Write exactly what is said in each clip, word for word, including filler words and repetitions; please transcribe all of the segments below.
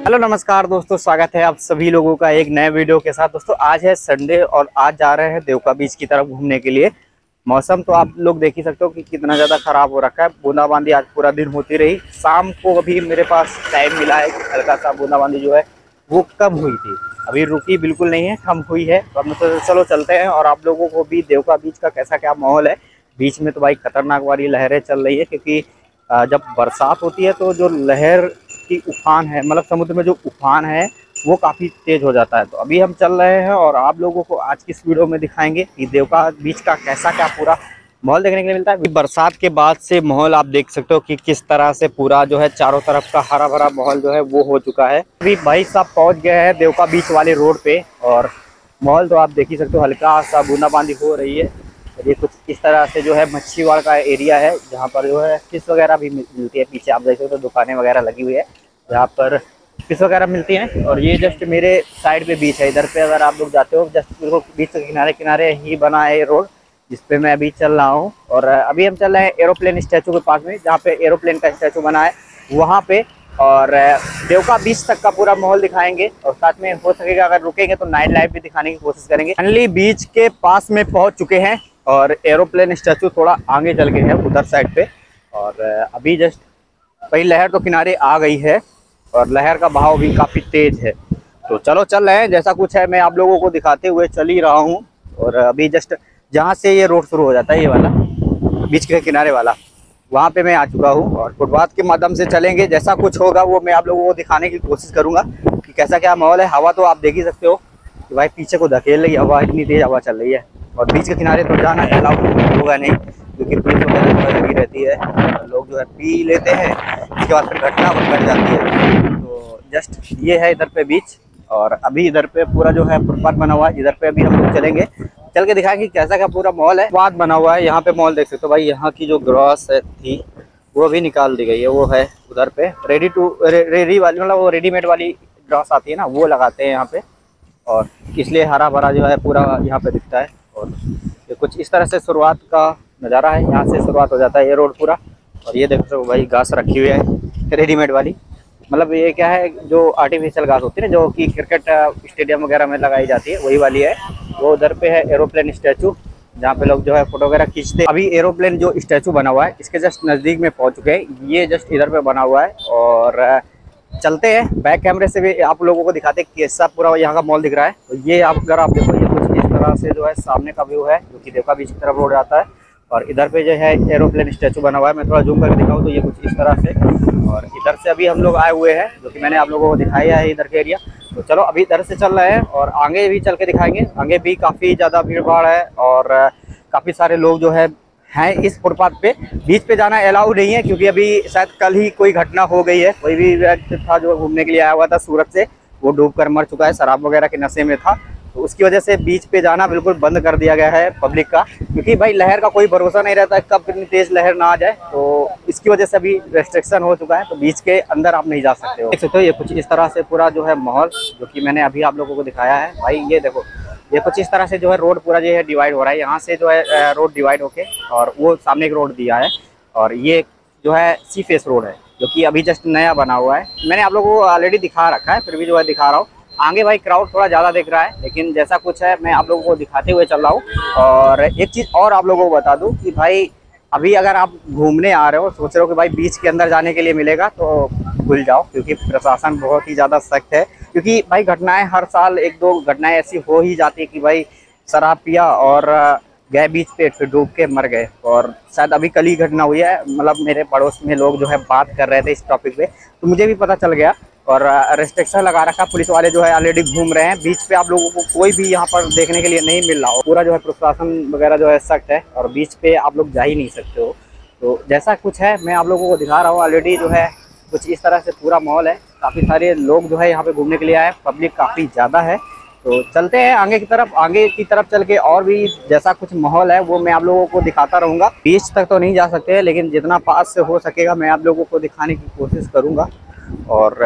Hello नमस्कार दोस्तों, स्वागत है आप सभी लोगों का एक नए वीडियो के साथ। दोस्तों आज है संडे और आज जा रहे हैं देवका बीच की तरफ घूमने के लिए। मौसम तो आप लोग देख ही सकते हो कि कितना ज़्यादा ख़राब हो रखा है। बूंदाबांदी आज पूरा दिन होती रही। शाम को अभी मेरे पास टाइम मिला है, हल्का सा बूंदाबांदी जो है वो कम हुई थी, अभी रुकी बिल्कुल नहीं है, कम हुई है। तो हम तो चलो चलते हैं और आप लोगों को भी देवका बीच का कैसा क्या माहौल है। बीच में तो भाई खतरनाक वाली लहरें चल रही है, क्योंकि जब बरसात होती है तो जो लहर की उफान है, मतलब समुद्र में जो उफान है वो काफ़ी तेज़ हो जाता है। तो अभी हम चल रहे हैं और आप लोगों को आज की इस वीडियो में दिखाएंगे कि देवका बीच का कैसा क्या पूरा माहौल देखने के लिए मिलता है। बरसात के बाद से माहौल आप देख सकते हो कि किस तरह से पूरा जो है चारों तरफ का हरा भरा माहौल जो है वो हो चुका है। अभी भाई साहब पहुंच गए हैं देवका बीच वाले रोड पे और माहौल तो आप देख ही सकते हो, हल्का सा बूंदाबांदी हो रही है। ये कुछ इस तरह से जो है मच्छीवाड़ का एरिया है, जहाँ पर जो है फिश वगैरह भी मिलती है। पीछे आप देख सकते हो दुकानें वगैरह लगी हुई है जहाँ पर फिश वगैरह मिलती हैं। और ये जस्ट मेरे साइड पे बीच है, इधर पे अगर आप लोग जाते हो जस्ट बीच के किनारे किनारे ही बना है ये रोड जिस पे मैं अभी चल रहा हूँ। और अभी हम चल रहे हैं एरोप्लेन स्टैचू के पास में, जहाँ पे एरोप्लेन का स्टैचू बना है वहाँ पे। और देवका बीच तक का पूरा माहौल दिखाएंगे और साथ में हो सकेगा अगर रुकेंगे तो नाइट लाइफ भी दिखाने की कोशिश करेंगे। फाइनली बीच के पास में पहुँच चुके हैं और एरोप्लेन स्टैचू थोड़ा आगे चल के है उधर साइड पे। और अभी जस्ट भाई लहर तो किनारे आ गई है और लहर का बहाव भी काफ़ी तेज है। तो चलो चल रहे हैं, जैसा कुछ है मैं आप लोगों को दिखाते हुए चल ही रहा हूँ। और अभी जस्ट जहाँ से ये रोड शुरू हो जाता है, ये वाला बीच के किनारे वाला, वहाँ पे मैं आ चुका हूँ और फुटपाथ के माध्यम से चलेंगे। जैसा कुछ होगा वो मैं आप लोगों को दिखाने की कोशिश करूँगा कि कैसा क्या माहौल है। हवा तो आप देख ही सकते हो कि भाई पीछे को धकेल रही हवा, इतनी तेज हवा चल रही है। और बीच के किनारे तो जाना अलाउ होगा नहीं, क्योंकि पुलिस वगैरह लगी रहती है, लोग जो है पी लेते हैं, इसके बाद फिर घटना बढ़ जाती है। तो जस्ट ये है इधर पे बीच और अभी इधर पे पूरा जो है फुटपाथ बना हुआ है, इधर पे अभी हम लोग चलेंगे, चल के दिखाएंगे कैसा क्या पूरा मॉल है। फुटपाथ बना हुआ है, यहाँ पे मॉल देख सकते हो भाई। यहाँ की जो ग्रॉस थी वो भी निकाल दी गई है, वो है उधर पे रेडी टू रेडी वाली, मतलब वो रेडीमेड वाली ग्रॉस आती है ना, वो लगाते हैं यहाँ पे। और इसलिए हरा भरा जो है पूरा यहाँ पे दिखता है। और ये कुछ इस तरह से शुरुआत का नज़ारा है, यहाँ से शुरुआत हो जाता है ये रोड पूरा। और ये देखो भाई घास रखी हुई है रेडीमेड वाली, मतलब ये क्या है जो आर्टिफिशियल घास होती है ना, जो कि क्रिकेट स्टेडियम वगैरह में लगाई जाती है, वही वाली है। वो उधर पे है एरोप्लेन स्टैचू, जहाँ पे लोग जो है फोटो वगैरह खींचते हैं। अभी एरोप्लेन जो स्टैचू बना हुआ है इसके जस्ट नज़दीक में पहुँच चुके हैं, ये जस्ट इधर पे बना हुआ है। और चलते हैं बैक कैमरे से भी आप लोगों को दिखाते हैं कैसा पूरा यहाँ का मॉल दिख रहा है। तो ये आप अगर आप देखो, ये कुछ इस तरह से जो है सामने का व्यू है, जो कि देवका बीच की तरफ रोड जाता है। और इधर पे जो है एरोप्लेन स्टैचू बना हुआ है, मैं थोड़ा जूम करके दिखाऊँ तो ये कुछ इस तरह से। और इधर से अभी हम लोग आए हुए हैं, जो कि मैंने आप लोगों को दिखाया है इधर के एरिया। तो चलो अभी इधर से चल रहे हैं और आगे भी चल के दिखाएंगे। आगे भी काफ़ी ज़्यादा भीड़ भाड़ है और काफ़ी सारे लोग जो है हैं इस फुटपाथ पे। बीच पे जाना अलाउ नहीं है, क्योंकि अभी शायद कल ही कोई घटना हो गई है। कोई भी व्यक्ति था जो घूमने के लिए आया हुआ था सूरत से, वो डूब कर मर चुका है, शराब वगैरह के नशे में था। तो उसकी वजह से बीच पे जाना बिल्कुल बंद कर दिया गया है पब्लिक का, क्योंकि भाई लहर का कोई भरोसा नहीं रहता है, कब इतनी तेज़ लहर ना आ जाए। तो इसकी वजह से अभी रेस्ट्रिक्शन हो चुका है, तो बीच के अंदर आप नहीं जा सकते हो। देख सकते हो ये कुछ इस तरह से पूरा जो है माहौल, जो कि मैंने अभी आप लोगों को दिखाया है। भाई ये देखो, ये कुछ इस तरह से जो है रोड पूरा जो है डिवाइड हो रहा है, यहाँ से जो है रोड डिवाइड होके और वो सामने एक रोड दिया है। और ये जो है सी फेस रोड है, जो कि अभी जस्ट नया बना हुआ है। मैंने आप लोगों को ऑलरेडी दिखा रखा है, फिर भी जो है दिखा रहा हूँ। आगे भाई क्राउड थोड़ा ज़्यादा दिख रहा है, लेकिन जैसा कुछ है मैं आप लोगों को दिखाते हुए चल रहा हूँ। और एक चीज़ और आप लोगों को बता दूँ कि भाई अभी अगर आप घूमने आ रहे हो, सोच रहे हो कि भाई बीच के अंदर जाने के लिए मिलेगा, तो भूल जाओ, क्योंकि प्रशासन बहुत ही ज़्यादा सख्त है। क्योंकि भाई घटनाएं हर साल एक दो घटनाएं ऐसी हो ही जाती है कि भाई शराब पिया और गए बीच पे, फिर डूब के मर गए। और शायद अभी कल ही घटना हुई है, मतलब मेरे पड़ोस में लोग जो है बात कर रहे थे इस टॉपिक पे, तो मुझे भी पता चल गया। और रेस्ट्रिक्शन लगा रखा, पुलिस वाले जो है ऑलरेडी घूम रहे हैं बीच पे। आप लोगों को कोई भी यहाँ पर देखने के लिए नहीं मिल रहा हो, पूरा जो है प्रशासन वगैरह जो है सख्त है और बीच पे आप लोग जा ही नहीं सकते हो। तो जैसा कुछ है मैं आप लोगों को दिखा रहा हूँ, ऑलरेडी जो है कुछ इस तरह से पूरा माहौल है। काफ़ी सारे लोग जो है यहाँ पे घूमने के लिए आए, पब्लिक काफ़ी ज़्यादा है। तो चलते हैं आगे की तरफ, आगे की तरफ चल के और भी जैसा कुछ माहौल है वो मैं आप लोगों को दिखाता रहूँगा। बीच तक तो नहीं जा सकते, लेकिन जितना पास से हो सकेगा मैं आप लोगों को दिखाने की कोशिश करूँगा। और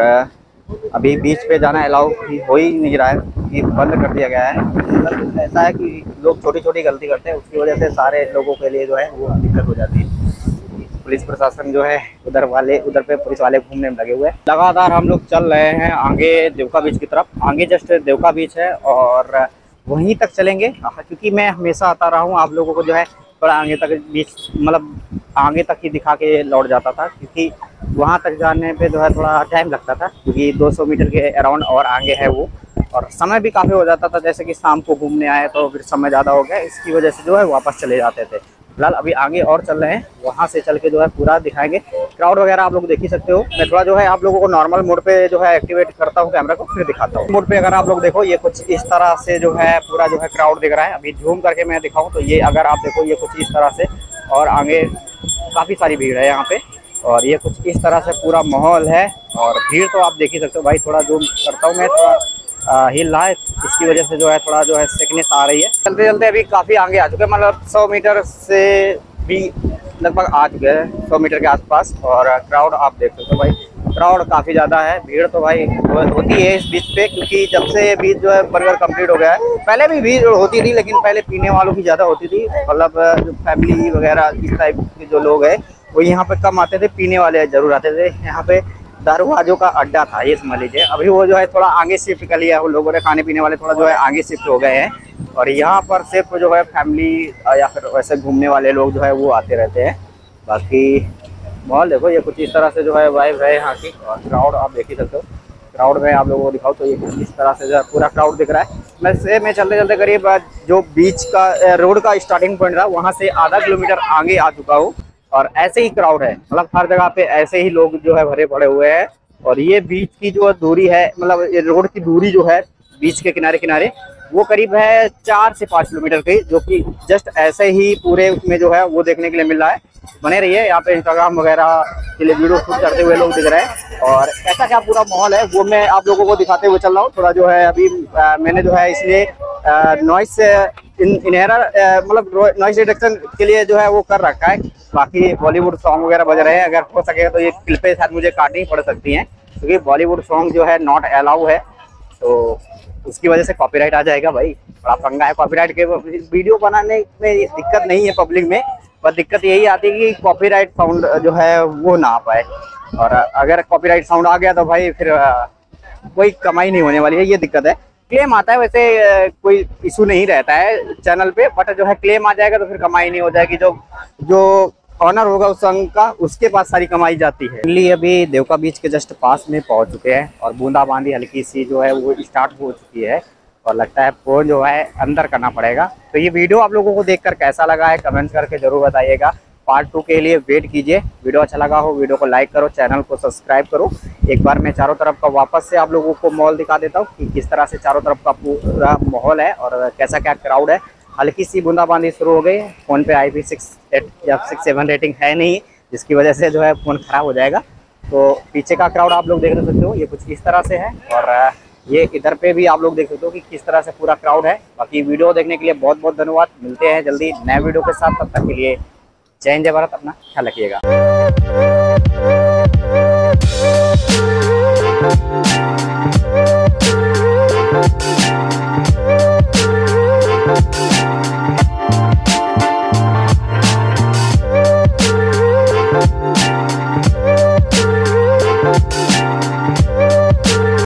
अभी बीच पे जाना अलाउ हो ही नहीं रहा है, कि बंद कर दिया गया है। मतलब ऐसा है कि लोग छोटी छोटी गलती करते हैं, उसकी वजह से सारे लोगों के लिए जो है वो दिक्कत हो जाती है। पुलिस प्रशासन जो है उधर वाले उधर पे पुलिस वाले घूमने में लगे हुए हैं। लगातार हम लोग चल रहे हैं आगे देवका बीच की तरफ। आगे जस्ट देवका बीच है और वहीं तक चलेंगे, क्योंकि मैं हमेशा आता रहा हूँ, आप लोगों को जो है थोड़ा आगे तक बीच मतलब आगे तक ही दिखा के लौट जाता था, क्योंकि वहाँ तक जाने पे जो है थोड़ा टाइम लगता था, क्योंकि दो सौ मीटर के अराउंड और आगे है वो, और समय भी काफ़ी हो जाता था। जैसे कि शाम को घूमने आए तो फिर समय ज़्यादा हो गया, इसकी वजह से जो है वापस चले जाते थे। फिलहाल अभी आगे और चल रहे हैं, वहाँ से चल के जो है पूरा दिखाएंगे। क्राउड वगैरह आप लोग देख ही सकते हो। मैं थोड़ा जो है आप लोगों को नॉर्मल मोड पे जो है एक्टिवेट करता हूँ कैमरा को, फिर दिखाता हूँ। मोड पे अगर आप लोग देखो, ये कुछ इस तरह से जो है पूरा जो है क्राउड दिख रहा है। अभी जूम करके मैं दिखाऊँ तो ये अगर आप देखो, ये कुछ इस तरह से, और आगे काफ़ी सारी भीड़ है यहाँ पे, और ये कुछ इस तरह से पूरा माहौल है। और भीड़ तो आप देख ही सकते हो भाई। थोड़ा जूम करता हूँ मैं, थोड़ा हिल रहा है, इसकी वजह से जो है थोड़ा जो है सेकनेस आ रही है। चलते चलते अभी काफ़ी आगे आ चुके हैं, मतलब सौ मीटर से भी लगभग आ चुके हैं, सौ मीटर के आसपास। और क्राउड आप देख सकते हो भाई, क्राउड काफ़ी ज़्यादा है। भीड़ तो भाई होती है इस बीच पे, क्योंकि जब से बीच जो है बर्गर कंप्लीट हो गया है। पहले भी भीड़ होती थी, लेकिन पहले पीने वालों की ज़्यादा होती थी, मतलब जो फैमिली वगैरह इस टाइप के जो लोग हैं वो यहाँ पे कम आते थे, पीने वाले ज़रूर आते थे। यहाँ पे दारूबाजों का अड्डा था ये समझ लीजिए। अभी वो जो है थोड़ा आगे शिफ्ट कर लिया है, वो लोगों ने खाने पीने वाले थोड़ा जो है आगे शिफ्ट हो गए हैं, और यहाँ पर सिर्फ जो है फैमिली या फिर वैसे घूमने वाले लोग जो है वो आते रहते हैं। बाकी माहौल देखो, ये कुछ इस तरह से जो है वाइब है यहाँ की। और क्राउड आप देख ही सकते हो। क्राउड में आप लोगों को दिखाओ तो ये कुछ इस तरह से जो है पूरा क्राउड दिख रहा है। मैं से मैं चलते चलते करीब जो बीच का रोड का स्टार्टिंग पॉइंट था वहाँ से आधा किलोमीटर आगे आ चुका हूँ, और ऐसे ही क्राउड है, मतलब हर जगह पे ऐसे ही लोग जो है भरे पड़े हुए हैं। और ये बीच की जो दूरी है, मतलब ये रोड की दूरी जो है बीच के किनारे किनारे, वो करीब है चार से पाँच किलोमीटर की, जो कि जस्ट ऐसे ही पूरे उसमें जो है वो देखने के लिए मिल रहा है। बने रहिए, यहाँ पे इंस्टाग्राम वगैरह के लिए वीडियो शूट करते हुए लोग दिख रहे हैं। और ऐसा क्या पूरा माहौल है वो मैं आप लोगों को दिखाते हुए चल रहा हूँ। थोड़ा जो है अभी आ, मैंने जो है इसलिए नॉइस इनहेरर मतलब नॉइस रिडक्शन के लिए जो है वो कर रखा है। बाकी बॉलीवुड सॉन्ग वगैरह बज रहे हैं, अगर हो सकेगा तो ये क्लिपें शायद मुझे काटनी पड़ सकती हैं, क्योंकि बॉलीवुड सॉन्ग जो है नॉट अलाउ है, तो उसकी वजह से कॉपीराइट आ जाएगा भाई। बड़ा पंगा है कॉपीराइट के। वीडियो बनाने में दिक्कत नहीं है पब्लिक में, पर दिक्कत यही आती है कि कॉपीराइट साउंड जो है वो ना आ पाए, और अगर कॉपीराइट साउंड आ गया तो भाई फिर कोई कमाई नहीं होने वाली है, ये दिक्कत है। क्लेम आता है वैसे कोई इशू नहीं रहता है चैनल पे, बट जो है क्लेम आ जाएगा तो फिर कमाई नहीं हो जाएगी। जो जो ऑनर होगा उस संघ का, उसके पास सारी कमाई जाती है। इसलिए अभी देवका बीच के जस्ट पास में पहुंच चुके हैं, और बूंदाबांदी हल्की सी जो है वो स्टार्ट हो चुकी है, और लगता है फोन जो है अंदर करना पड़ेगा। तो ये वीडियो आप लोगों को देखकर कैसा लगा है कमेंट करके जरूर बताइएगा। पार्ट टू के लिए वेट कीजिए। वीडियो अच्छा लगा हो वीडियो को लाइक करो, चैनल को सब्सक्राइब करो। एक बार मैं चारों तरफ का वापस से आप लोगों को माहौल दिखा देता हूँ कि किस तरह से चारों तरफ का पूरा माहौल है और कैसा क्या क्राउड है। हल्की सी बूंदाबांदी शुरू हो गई है। फ़ोन पे आई पी सिक्स एट या सिक्स सेवन रेटिंग है नहीं, जिसकी वजह से जो है फ़ोन ख़राब हो जाएगा। तो पीछे का क्राउड आप लोग देख सकते हो, ये कुछ इस तरह से है, और ये इधर पे भी आप लोग देख सकते हो कि किस तरह से पूरा क्राउड है। बाकी वीडियो देखने के लिए बहुत बहुत धन्यवाद। मिलते हैं जल्दी नए वीडियो के साथ, तब तक के लिए जय हिंद जय भारत, अपना ख्याल रखिएगा।